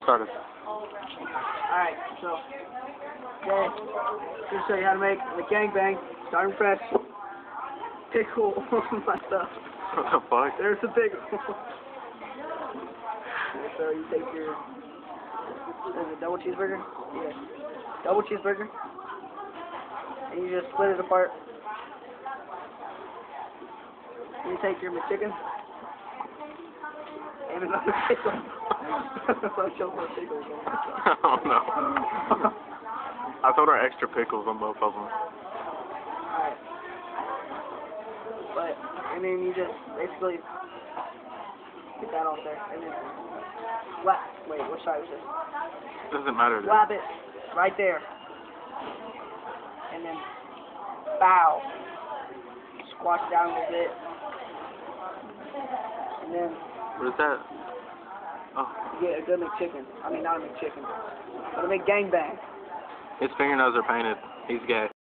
Started. Alright, so, okay, just show you how to make Mcgangbang, starting fresh. Pickle my stuff. What the fuck? There's the pickle. So you take your double cheeseburger? Yeah. Double cheeseburger. And you just split it apart. And you take your McChicken. And another pickle. Oh no. I thought there were extra pickles on both of them. Alright. And then you just basically get that off there. And then slap. Wait, what side is this? Doesn't matter. Slap it right there. And then bow. Squash it down a little bit. And then What is that? Oh. you get a good McChicken. I mean, not a McChicken. But a Mcgangbang. His fingernails are painted. He's gay.